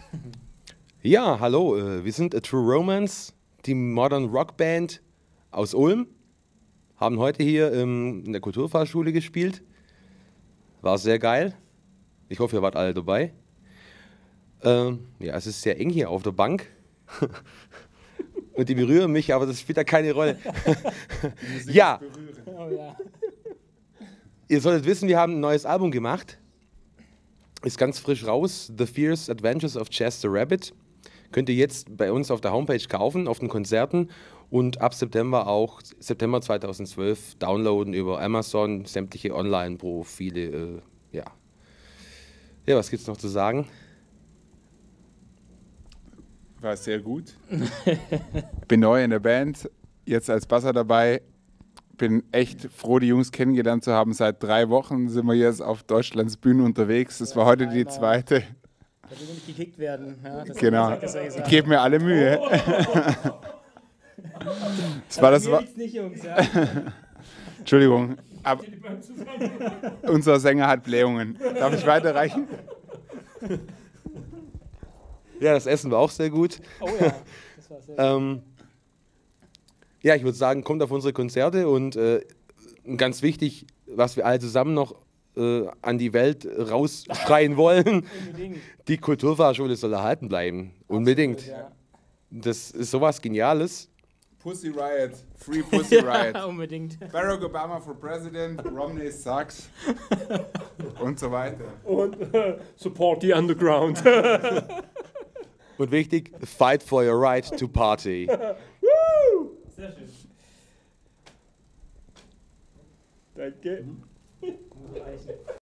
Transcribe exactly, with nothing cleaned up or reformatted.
Ja, hallo, äh, wir sind A True Romance, die Modern Rock Band aus Ulm. Haben heute hier ähm, in der Kulturfahrschule gespielt. War sehr geil. Ich hoffe, ihr wart alle dabei. Ähm, ja, es ist sehr eng hier auf der Bank. Und die berühren mich, aber das spielt da keine Rolle. Ja, Oh, ja. ihr solltet wissen, wir haben ein neues Album gemacht. Ist ganz frisch raus. The Fierce Adventures of Chester Rabbit. Könnt ihr jetzt bei uns auf der Homepage kaufen, auf den Konzerten. Und ab September auch, September zweitausendzwölf, downloaden über Amazon, sämtliche Online-Profile. Äh, ja. Ja, was gibt's noch zu sagen? War sehr gut. Bin neu in der Band, jetzt als Basser dabei. Bin echt froh, die Jungs kennengelernt zu haben. Seit drei Wochen sind wir jetzt auf Deutschlands Bühnen unterwegs. Das war heute die zweite. Da will nicht gekickt werden. Ja, das Genau. das ja Ich gesagt. gebe mir alle Mühe. Das war das. Mir War, liegt's nicht, Jungs. Ja. Entschuldigung. Aber unser Sänger hat Blähungen. Darf ich weiterreichen? Ja, das Essen war auch sehr gut. Oh ja, das war sehr gut. Ähm, ja, ich würde sagen, kommt auf unsere Konzerte und äh, ganz wichtig, was wir alle zusammen noch äh, an die Welt rausschreien wollen, Unbedingt. die Kulturfahrschule soll erhalten bleiben. Unbedingt. Absolut, ja. Das ist sowas Geniales. Pussy Riot. Free Pussy Riot. Ja, unbedingt. Barack Obama for President. Romney sucks. Und so weiter. Und äh, support the underground. Und wichtig, fight for your right to party. Sehr schön. Danke.